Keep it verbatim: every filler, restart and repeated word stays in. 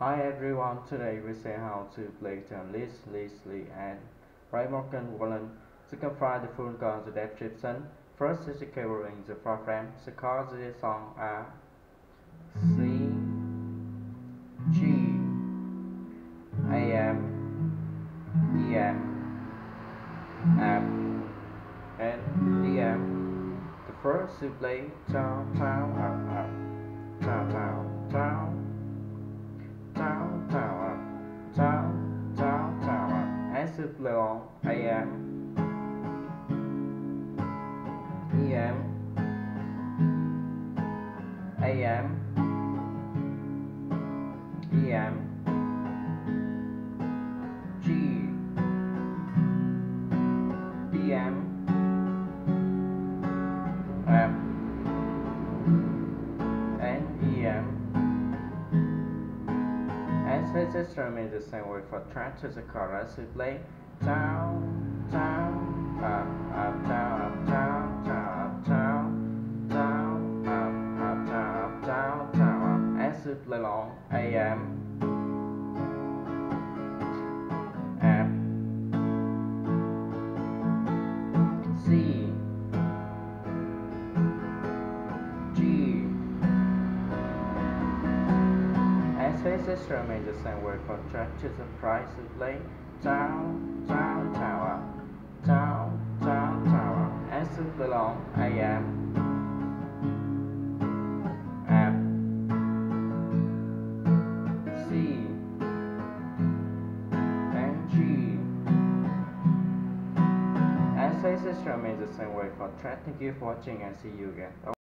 Hi everyone, today we see how to play guitar Liz, Liz, Lee and Morgan Wallen. You can find the full chord in the description. First is the covering the program. The chords of the song are C, G, A M, E M, F, and E M. The first you play down, down, up, up, down, down, down. Down, down, up, down, down, down, up. And to play on A M, E M, A M, E M, G, E M, F, and E M. And let's just remain the same way for track to the chorus. We play down, down, up, up, down, up, down, down, up, down, down, up, up, down, up, down, down, up. As we play along, A M, F, C, G. Spaces remain the same way for track to the price we play down, down, down, up, down, down, down, up. As we play along, A M, F, C, and G. And spaces remain the same way for track. Thank you for watching and see you again. Bye.